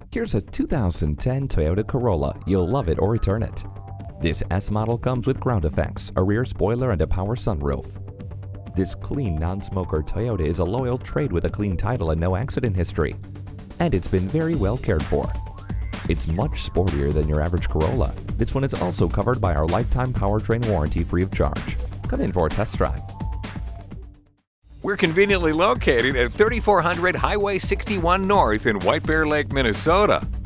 Here's a 2010 Toyota Corolla. You'll love it or return it. This S model comes with ground effects, a rear spoiler, and a power sunroof. This clean, non-smoker Toyota is a loyal trade with a clean title and no accident history. And it's been very well cared for. It's much sportier than your average Corolla. This one is also covered by our lifetime powertrain warranty free of charge. Come in for a test drive. We're conveniently located at 3400 Highway 61 North in White Bear Lake, Minnesota.